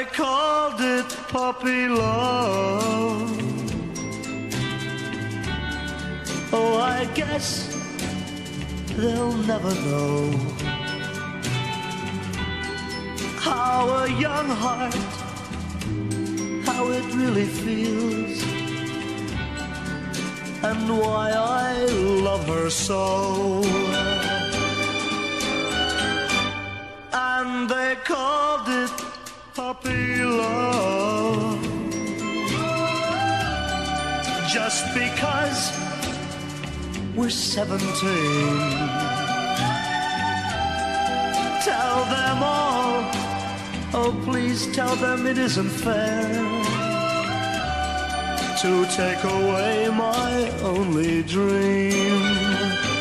they called it puppy love. Oh, I guess they'll never know how a young heart, how it really feels, and why I love her so. And they called it puppy love just because we're 17. Tell them all, oh please tell them it isn't fair to take away my only dream.